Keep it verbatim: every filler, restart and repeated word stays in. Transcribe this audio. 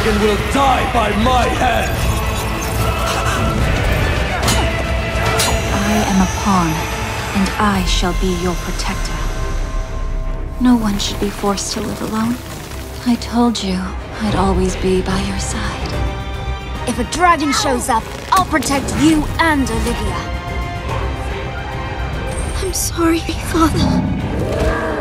dragon will die by my hand! I am a pawn, and I shall be your protector. No one should be forced to live alone. I told you I'd always be by your side. If a dragon shows up, I'll protect you and Olivia. I'm sorry, Father.